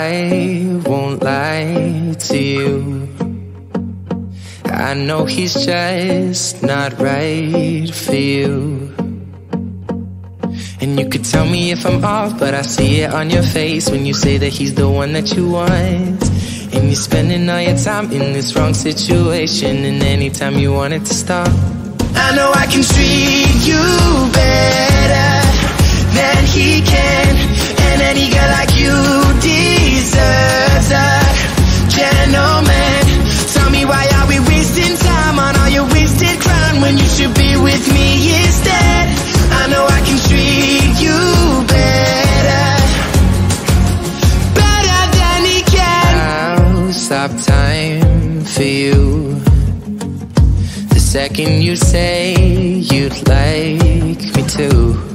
I won't lie to you. I know he's just not right for you. And you could tell me if I'm off, but I see it on your face when you say that he's the one that you want. And you're spending all your time in this wrong situation, and anytime you want it to stop. I know I can treat you better than he can, and any girl like you deserves a gentleman. Tell me, why are we wasting time on all your wasted crown when you should be with me instead? I know I can treat you better, better than he can. I'll stop time for you the second you say you'd like me to.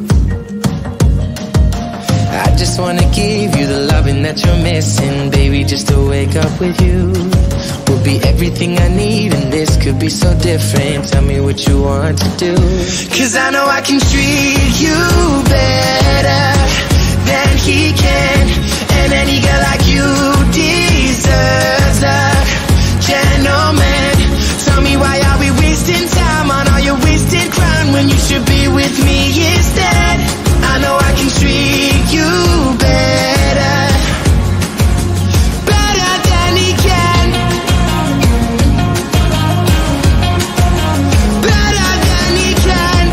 I just wanna give you the loving that you're missing, baby, just to wake up with you will be everything I need, and this could be so different. Tell me what you want to do, 'cause I know I can treat you better than he can, and any girl like you deserves a gentleman. Tell me, why are we wasting time on all your wasted crown when you should be with me instead? I know I can treat you better, better than he can, better than he can.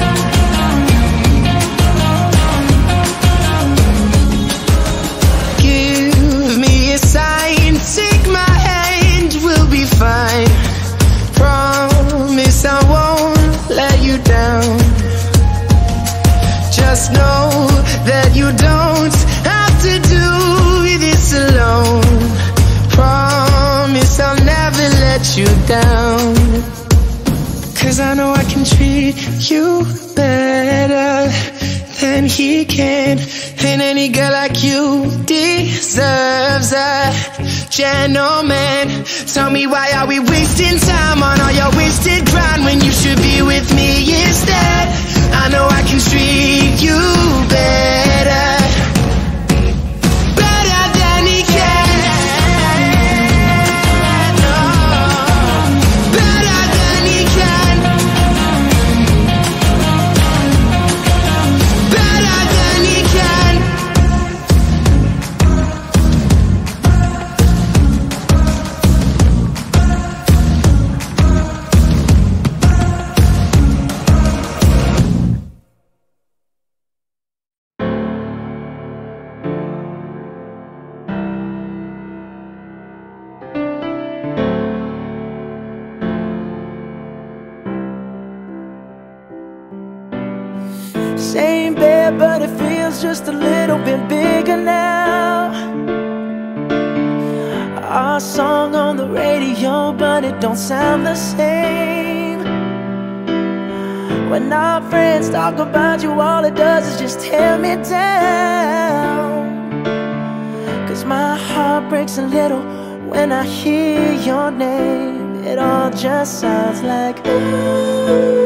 Give me a sign, take my hand, we'll be fine. Promise I won't let you down. Just know that you don't have to do this alone. Promise I'll never let you down, 'cause I know I can treat you better than he can, and any girl like you deserves a gentleman. Tell me, why are we wasting time on all your wasted grind when you should be with me instead? I know I can treat you better, better than he can, oh, better than he can, better than he can. Same bed, but it feels just a little bit bigger now. Our song on the radio, but it don't sound the same. When our friends talk about you, all it does is just tear me down. 'Cause my heart breaks a little when I hear your name. It all just sounds like ooh.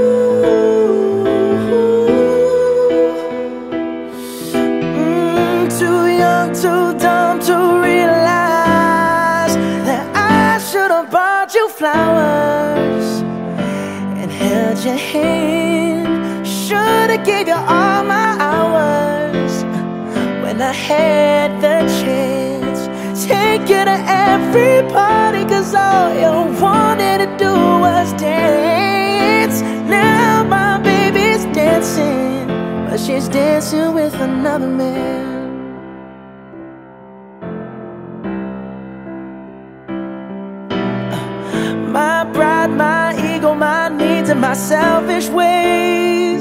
Too young, too dumb to realize that I should have bought you flowers and held your hand. Should have gave you all my hours when I had the chance. Take you to every party, 'cause all you wanted to do was dance. Now my baby's dancing, but she's dancing with another man. My pride, my ego, my needs, and my selfish ways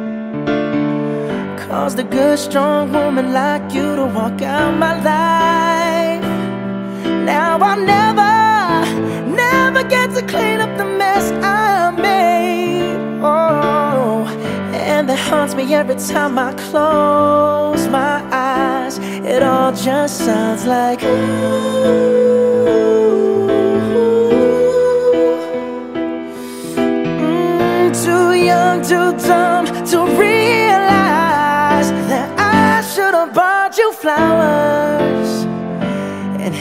caused a good, strong woman like you to walk out my life. Now I'll never get to clean up the mess I made. Oh, and that haunts me every time I close my eyes. It all just sounds like ooh. Too young, too dumb to realize that I should have bought you flowers and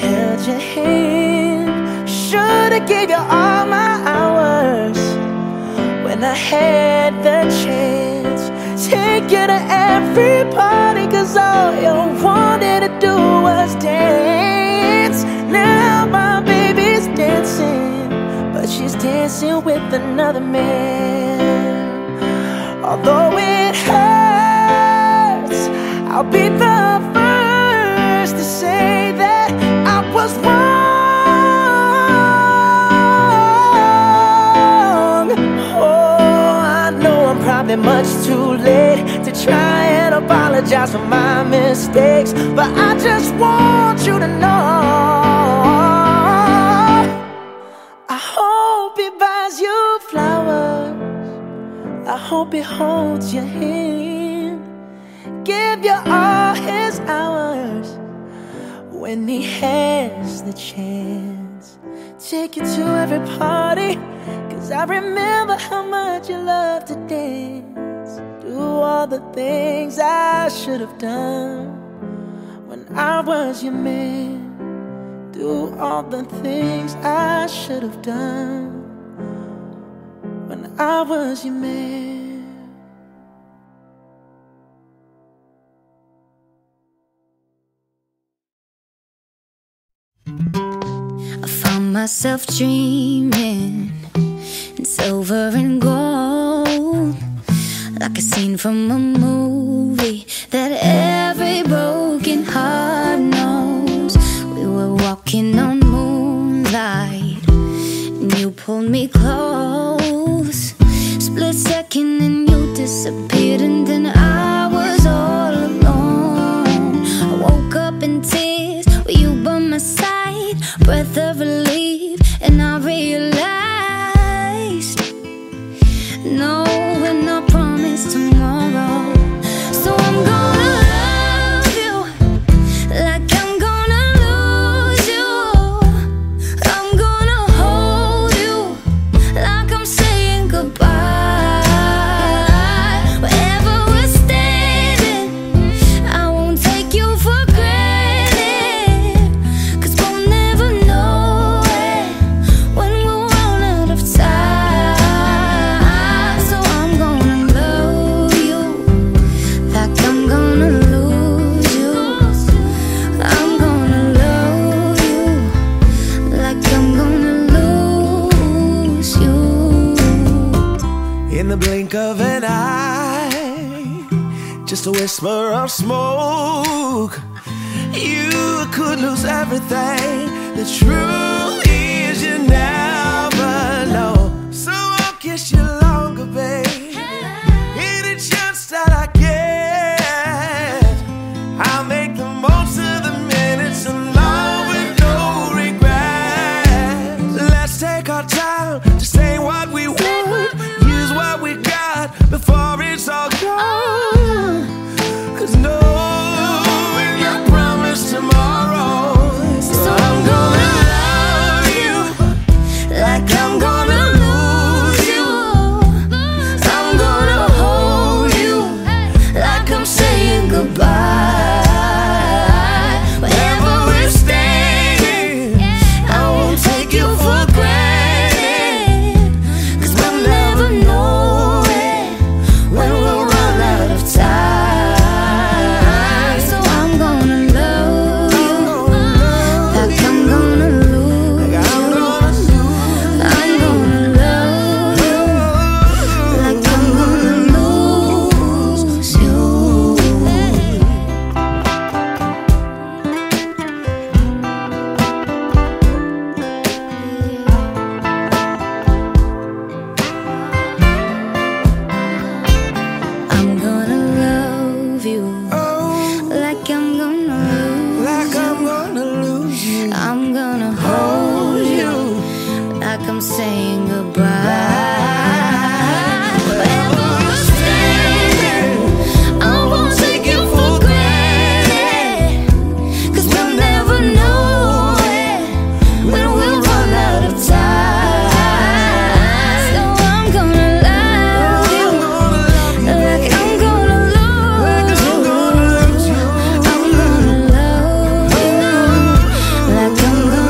your hand. Should've gave you all my hours when I had the chance. Take you to every party, cause all you wanted to do was dance. Now my baby's dancing, but she's dancing with another man. Although it hurts, I'll be the first to say that I was wrong. Oh, I know I'm probably much too late to try and apologize for my mistakes, but I just want you to know, I hope he buys you flowers, I hope he holds your hand, give you all his hours when he has the chance. Take you to every party, cause I remember how much you love to dance. Do all the things I should have done when I was your man. Do all the things I should have done when I was your man. I found myself dreaming in silver and gold, like a scene from a movie that every broken heart knows. We were walking on moonlight and you pulled me close. Split second and you disappeared, and then I was all alone. I woke up in tears with you by my side, breath of relief, and I realized no, we're not promised tomorrow. So I'm gonna love you like I'm gonna lose you. I'm gonna hold you like I'm saying goodbye. Wherever we're standing, I won't take you for granted, cause we'll never know it when we'll run out of time. So I'm gonna love you like I'm gonna lose you. I'm gonna love you like I'm gonna lose you. In the blink of an eye, just a whisper of smoke, you could lose everything. The truth is you never know. So I'll kiss you longer, babe. Any chance that I get, I'll make the most of the minutes alone with no regrets. Let's take our time to say what we want, use what we got before it's all gone. Cause no, we're not promised tomorrow. So I'm gonna love you like I'm gonna lose you. I'm gonna hold you like I'm saying goodbye. Wherever we're standing, I won't take you for granted, cause we'll never know it when we'll run out of time. So I'm gonna love you like I'm gonna lose you. I'm gonna love you like I'm gonna lose you. I'm gonna love you like I'm gonna lose you. I'm gonna hold you like I'm saying goodbye. Wherever we're standing, I won't take you for granted, cause we'll never know it when we'll run out of time. So I'm gonna love you like I'm gonna lose you. I'm gonna love you like I'm gonna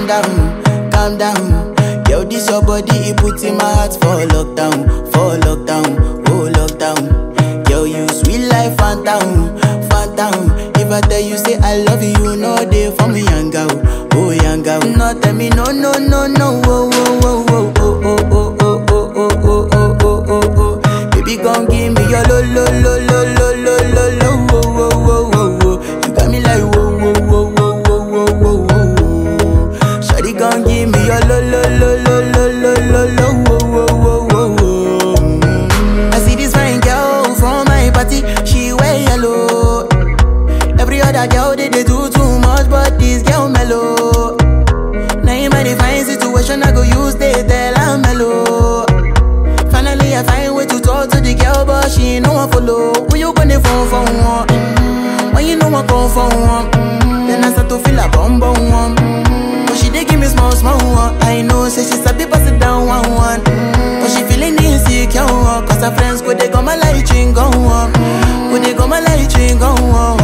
calm down. Yo, this your body, it puts in my heart for lockdown, oh lockdown. Yo, you sweet life, phantom. If I tell you say I love you, no day for me, young girl, oh young girl. No tell me no, oh, oh, oh, oh, oh, oh, oh, oh, oh, oh, oh, oh, oh, oh. Baby, gon' give me your lo, oh, oh, oh, oh, oh. You got me like whoa, oh, oh, oh, oh, oh, oh, oh. Shawty gon' give me your lo, oh, oh, oh, oh, oh. I see this fine girl from my party, she wear yellow. Every other girl they do too much, but this girl mellow. Now in my divine situation, I go use they tell I'm mellow. Finally I find way to talk to the girl, but she ain't no one follow. Who you gonna phone for one? When you know I come for one, then I start to feel a bum one. But she dey give me small one. I know say she sabi pass it down one. But she feeling insecure, cause her friends go they go my light ring go on. Go they go my light ring go on.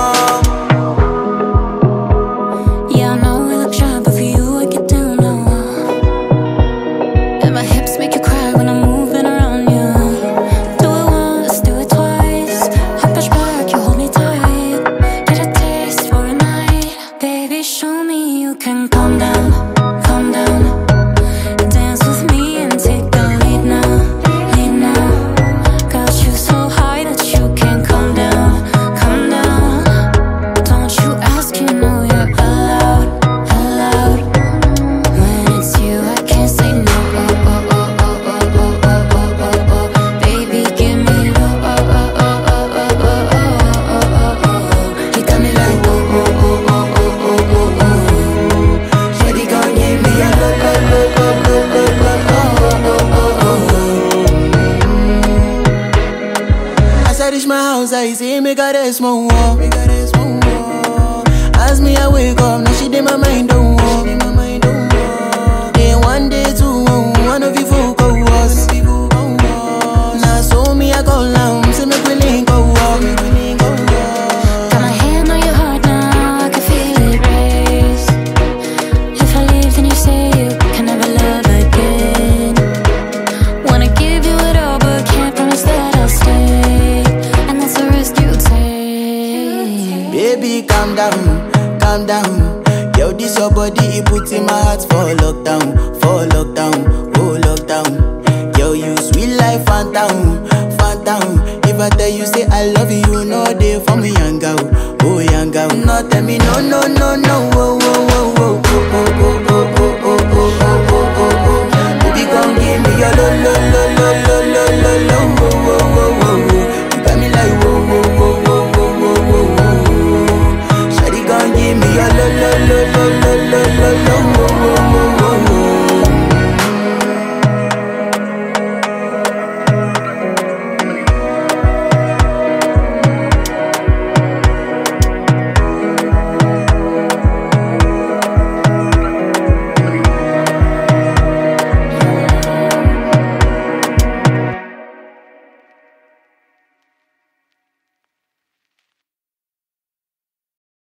Yeah, I know we look shy, but for you I get down low. And my hips make you cry when I'm moving around you. Do it once, do it twice. I push back, you hold me tight. Get a taste for a night. Baby, show me you can calm down, calm down. Dance with me and take the lead now, lead now. Got you so high that you can't calm down, calm down. Don't you ask, you know you're allowed, allowed. When it's you, I can't say no. Oh, oh, oh, oh, oh, oh, oh, oh, oh, oh. Baby, give me low. Oh, oh, oh, oh, oh, oh, oh, oh, oh, oh. You got me like oh, oh, oh, oh, oh, oh, oh, oh. Shawty gon' give me a low, oh, oh, oh, oh, oh, oh. As I reach my house, I see me got a small wall. As me I wake up, now she did my mind don't walk. Then one day two, one of you folk go was. Now so me I go down, see me willing go walk. Got my hand on your heart now, I can feel it race. If I leave, then you say you can never love again. Wanna give you it all, but can't promise that I'll stay. And that's the risk you take. Baby, calm down. Yo, this your body, it puts in my heart for lockdown, oh lockdown. Yo, you sweet life, phantom. If I tell you say I love you, no day for me, young girl, oh young girl. No tell me no, oh, oh, oh, oh, oh, oh.